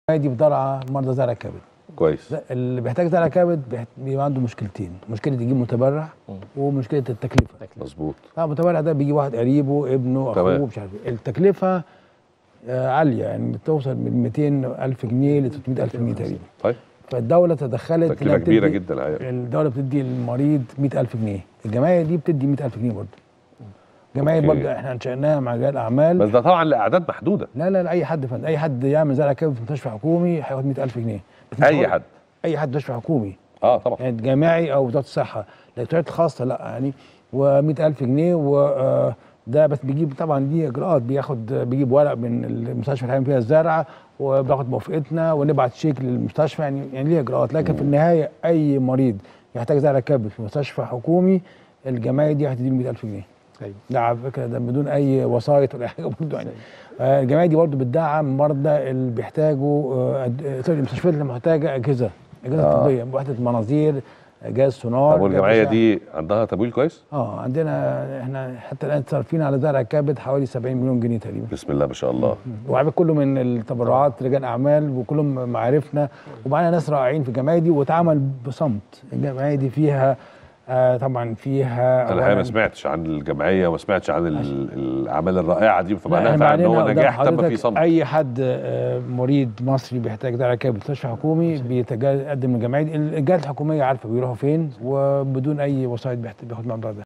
دي بتدرع مرضى زرع كبد. كويس. اللي بيحتاج زرع كبد بيبقى عنده مشكلتين، مشكله يجيب متبرع ومشكله التكلفه. مظبوط. المتبرع ده بيجي واحد قريبه، ابنه، اخوه، مش عارف ايه. التكلفه عاليه، يعني بتوصل من 200,000 جنيه ل 300,000 جنيه تقريبا. طيب. فالدوله تدخلت، تكلفه كبيره جدا الحقيقه. الدوله بتدي للمريض 100,000 جنيه، الجمعيه دي بتدي 100,000 جنيه برضه. الجمعيه برضه احنا انشأناها مع رجال اعمال، بس ده طبعا لاعداد محدوده. لا اي حد فن. اي حد يعمل زرع كبد في مستشفى حكومي هياخد 100,000 جنيه. اي حد؟ اي حد مستشفى حكومي. طبعا. يعني جامعي او وزاره الصحه، الدكتورات الخاصه لا يعني. و100,000 جنيه وده بس بيجيب طبعا دي اجراءات، بيجيب ورق من المستشفى اللي هيعمل فيها الزرع وباخد موافقتنا ونبعت شيك للمستشفى، يعني ليه اجراءات. لكن في النهايه اي مريض يحتاج زرع كبد في مستشفى حكومي الجمعيه دي هتديله 100,000 جنيه. ايوه. ده على فكره ده بدون اي وسايط ولا حاجه برضه يعني. الجمعيه دي برضه بتدعم مرضى اللي بيحتاجوا المستشفيات اللي محتاجه اجهزه طبيه، وحده مناظير، جهاز سونار. طب والجمعيه دي عندها تمويل كويس؟ عندنا احنا حتى الان صارفين على زرع الكبد حوالي 70 مليون جنيه تقريبا. بسم الله ما شاء الله. وعلى كله من التبرعات رجال اعمال وكلهم معارفنا، ومعانا ناس رائعين في الجمعيه دي، واتعمل بصمت. الجمعيه دي فيها طبعا فيها، انا الحقيقه ما سمعتش عن الجمعيه وما سمعتش عن الاعمال الرائعه دي، فمعناها فعلا ان هو نجاح تم في صمت. اي حد مريض مصري بيحتاج زرع كبد في مستشفى حكومي بيقدم للجمعيه دي. الجهات الحكوميه عارفه بيروحوا فين، وبدون اي وسائط بياخد الموضوع ده.